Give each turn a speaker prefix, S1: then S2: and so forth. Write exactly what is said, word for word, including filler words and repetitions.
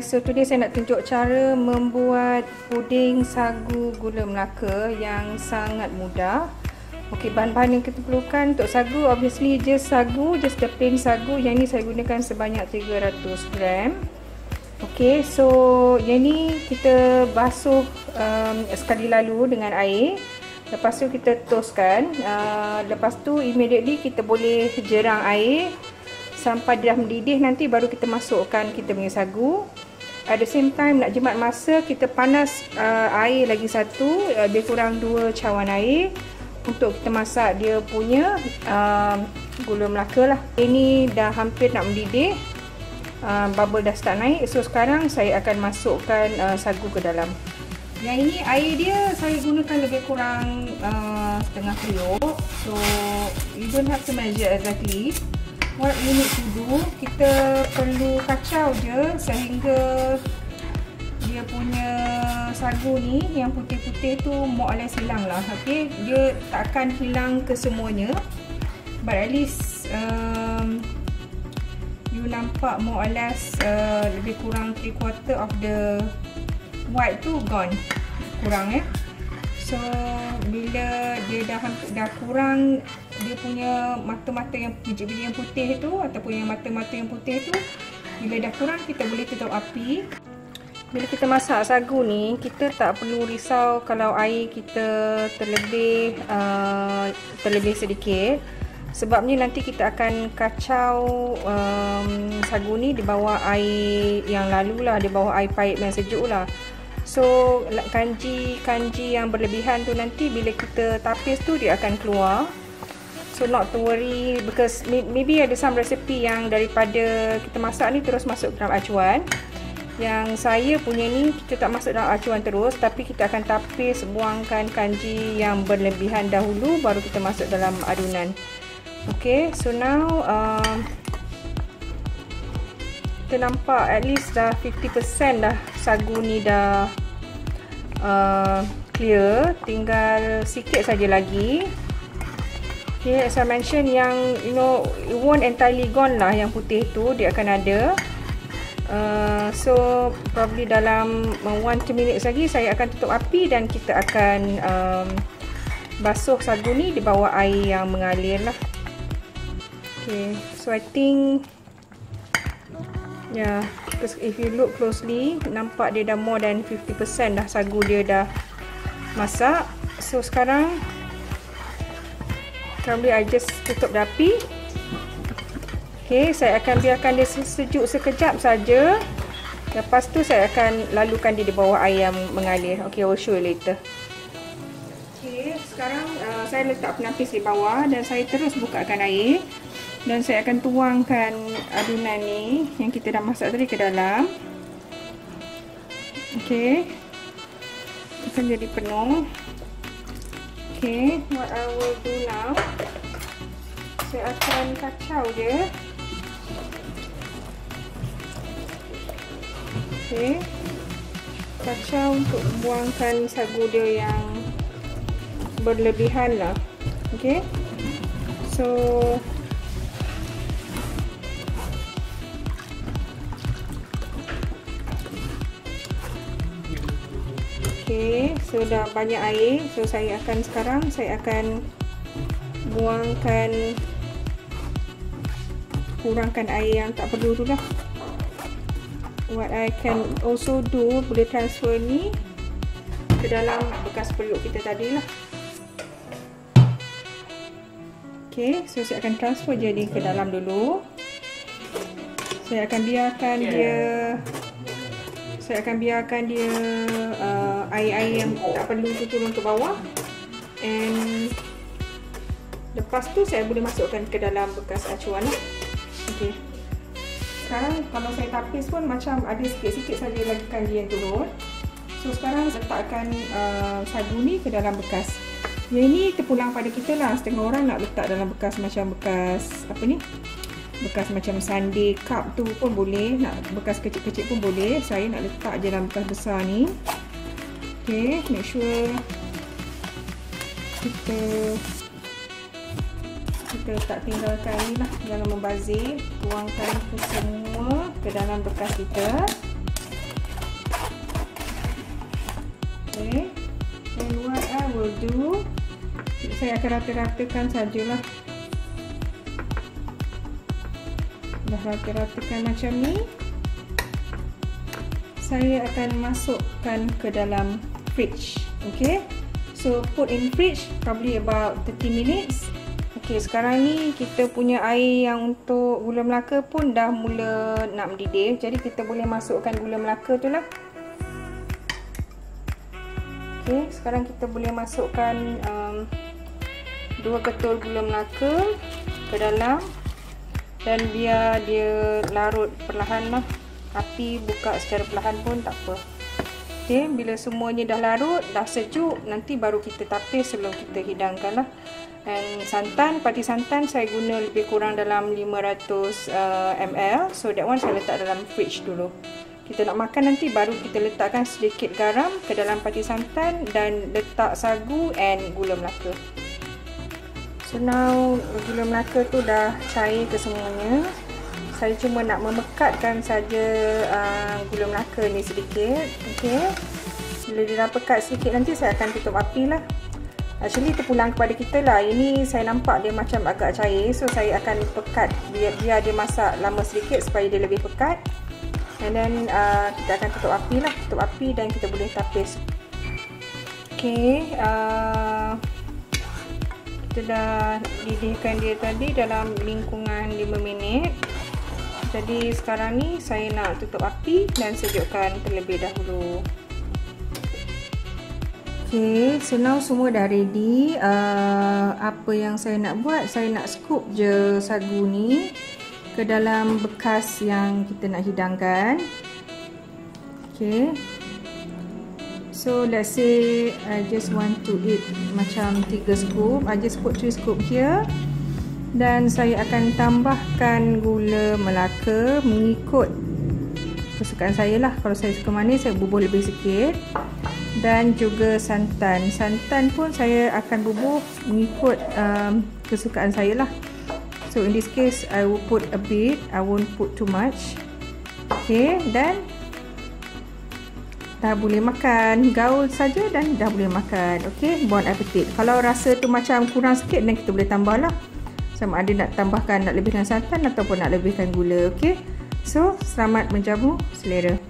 S1: guys, so today saya nak tunjuk cara membuat puding sagu gula Melaka yang sangat mudah. Okey, bahan-bahan yang kita perlukan untuk sagu, obviously just sagu, just the plain sagu. Yang ni saya gunakan sebanyak tiga ratus gram. Okey, so yang ni kita basuh um, sekali lalu dengan air. Lepas tu kita toastkan. Uh, lepas tu immediately kita boleh jerang air sampai dia dah mendidih, nanti baru kita masukkan kita punya sagu. At the same time, nak jimat masa, kita panas uh, air lagi satu, uh, lebih kurang dua cawan air untuk kita masak dia punya uh, gula Melaka lah. Ini dah hampir nak mendidih, uh, bubble dah start naik. So sekarang saya akan masukkan uh, sagu ke dalam. Yang ini air dia saya gunakan lebih kurang uh, setengah kilo. So you don't have to measure exactly. What we need to do, kita perlu kacau je sehingga dia punya sagu ni yang putih-putih tu more or less hilang lah. Okay, dia tak akan hilang kesemuanya, but at least um, you nampak more or less uh, lebih kurang three quarter of the white tu gone, kurang eh. So bila dia dah dah kurang dia punya mata-mata yang biji-biji yang putih tu ataupun yang mata-mata yang putih tu, bila dah kurang kita boleh tutup api. Bila kita masak sagu ni, kita tak perlu risau kalau air kita terlebih uh, terlebih sedikit, sebabnya nanti kita akan kacau um, sagu ni di bawah air yang lalu lah, di bawah air paip yang sejuk lah. So kanji-kanji yang berlebihan tu nanti bila kita tapis tu dia akan keluar. So not to worry, because maybe ada some recipe yang daripada kita masak ni terus masuk dalam acuan. Yang saya punya ni kita tak masuk dalam acuan terus, tapi kita akan tapis, buangkan kanji yang berlebihan dahulu, baru kita masuk dalam adunan. Okay, so now um, kita nampak at least dah fifty percent dah sagu ni dah uh, clear, tinggal sikit saja lagi. Okay, as I mention, yang you know it won't entirely gone lah, yang putih tu dia akan ada. Uh, so probably dalam one to two minutes lagi saya akan tutup api dan kita akan um, basuh sagu ni di bawah air yang mengalir lah. Okay, so I think yeah, because if you look closely, nampak dia dah more than fifty percent dah sagu dia dah masak. So sekarang probably I just tutup api. Okay, saya akan biarkan dia sejuk sekejap saja. Lepas tu saya akan lalukan dia di bawah air yang mengalir. Okay, I will show you later. Okay, sekarang uh, saya letak penapis di bawah dan saya terus bukakan air. Dan saya akan tuangkan adunan ni yang kita dah masak tadi ke dalam. Okay, akan jadi penuh. Okay, what I will do now, saya akan kacau je. Okay, kacau untuk buangkan sagu dia yang berlebihan lah. Okay, so okay, so dah banyak air. So saya akan sekarang saya akan buangkan, kurangkan air yang tak perlu tu lah. What I can also do, boleh transfer ni ke dalam bekas periuk kita tadi lah. Okay, so saya akan transfer jadi ke dalam dulu. Saya akan biarkan dia Saya akan biarkan dia air-air uh, yang tak perlu tu turun ke bawah. And lepas tu saya boleh masukkan ke dalam bekas acuan lah. Okay, sekarang kalau saya tapis pun macam ada sikit-sikit saja lagi kanji yang turun. So sekarang letakkan uh, sagu ni ke dalam bekas. Yang ni terpulang pada kita lah. Setengah orang nak letak dalam bekas macam bekas apa ni, bekas macam sundae cup tu pun boleh, nak bekas kecil-kecil pun boleh. Saya nak letak je dalam bekas besar ni. Okay, make sure kita kita letak tinggalkan ni lah, jangan membazir. Tuangkan semua ke dalam bekas kita. Okay. And what I will do, saya akan rata-ratakan sajalah. Dah rata-ratakan macam ni, saya akan masukkan ke dalam fridge. Okay, so put in fridge probably about thirty minutes. Okay, sekarang ni kita punya air yang untuk gula melaka pun dah mula nak mendidih. Jadi kita boleh masukkan gula melaka tu lah. Okay, sekarang kita boleh masukkan um, dua ketul gula melaka ke dalam. Dan biar dia larut perlahan lah. Api buka secara perlahan pun tak apa. Okay, bila semuanya dah larut, dah sejuk, nanti baru kita tapis sebelum kita hidangkan lah. And santan, pati santan saya guna lebih kurang dalam lima ratus mililiter. So that one saya letak dalam fridge dulu. Kita nak makan nanti baru kita letakkan sedikit garam ke dalam pati santan dan letak sagu and gula melaka. So now gula melaka tu dah cair ke semuanya. Saya cuma nak memekatkan saja uh, gula melaka ni sedikit. Okay. Bila dia dah pekat sedikit nanti saya akan tutup api lah. Actually terpulang kepada kita lah. Ini saya nampak dia macam agak cair. So saya akan pekat biar, biar dia masak lama sedikit supaya dia lebih pekat. And then uh, kita akan tutup api lah. Tutup api dan kita boleh tapis. Okay. Uh, kita dah didihkan dia tadi dalam lingkungan lima minit. Jadi sekarang ni saya nak tutup api dan sejukkan terlebih dahulu. Okay, so now semua dah ready. Uh, apa yang saya nak buat, saya nak scoop je sagu ni ke dalam bekas yang kita nak hidangkan. Okay. So let's say I just want to eat macam tiga scoop. I just put three scoop here. Dan saya akan tambahkan gula melaka mengikut kesukaan saya lah. Kalau saya suka manis, saya bubuh lebih sikit. Dan juga santan. Santan pun saya akan bubuh mengikut um, kesukaan saya lah. So in this case, I will put a bit. I won't put too much. Okay, dan dah boleh makan. Gaul saja dan dah boleh makan. Okay, bon appetit. Kalau rasa tu macam kurang sikit, dan kita boleh tambah lah. Sama ada nak tambahkan, nak lebihkan santan ataupun nak lebihkan gula. Okay, so selamat menjamu selera.